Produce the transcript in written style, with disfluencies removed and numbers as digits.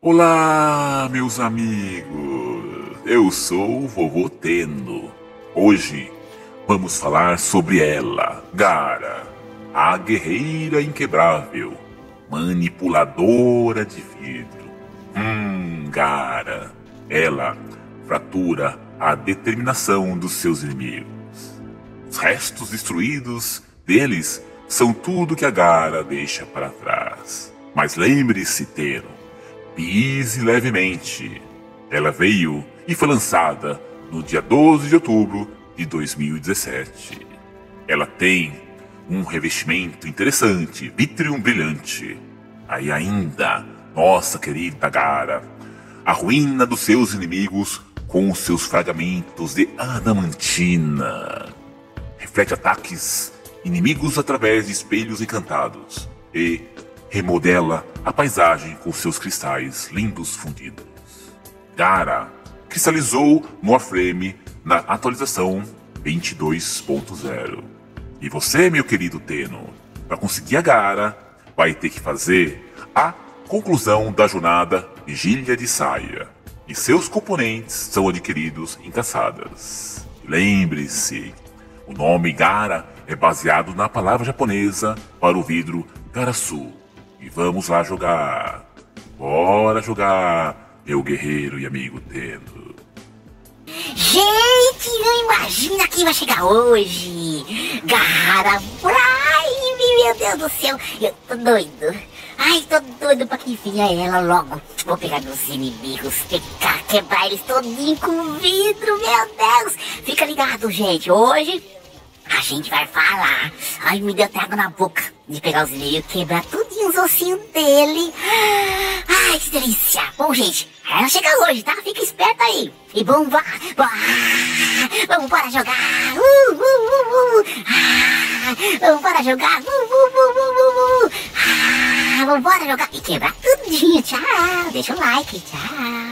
Olá, meus amigos! Eu sou o Vovô Teno. Hoje vamos falar sobre ela, Gaara, a guerreira inquebrável, manipuladora de vidro. Gaara, ela fratura a determinação dos seus inimigos. Os restos destruídos deles são tudo que a Gaara deixa para trás. Mas lembre-se, Teno, pise levemente. Ela veio e foi lançada no dia 12 de outubro de 2017. Ela tem um revestimento interessante, vítreo brilhante. Aí ainda, nossa querida Gaara, a ruína dos seus inimigos com os seus fragmentos de adamantina. Reflete ataques inimigos através de espelhos encantados e remodela a paisagem com seus cristais lindos fundidos. Gaara cristalizou no Warframe na atualização 22.0. E você, meu querido Teno, para conseguir a Gaara, vai ter que fazer a conclusão da jornada Vigília de Saia. E seus componentes são adquiridos em caçadas. Lembre-se, o nome Gaara é baseado na palavra japonesa para o vidro Garasu. E vamos lá jogar. Bora jogar, meu guerreiro e amigo Teno. Gente, não imagina quem vai chegar hoje. Gaara Prime, meu Deus do céu. Eu tô doido. Ai, tô doido pra que venha ela logo. Vou pegar meus inimigos, quebrar eles todinho com vidro, meu Deus. Fica ligado, gente. Hoje a gente vai falar. Ai, me deu até água na boca de pegar os inimigos, quebrar tudinho os ossinhos dele. Ai, que delícia. Bom, gente, ela chega hoje, tá? Fica esperta aí. E vamos para jogar. Vamos para jogar. Vamos para jogar e quebrar tudinho. Tchau. Deixa o like. Tchau.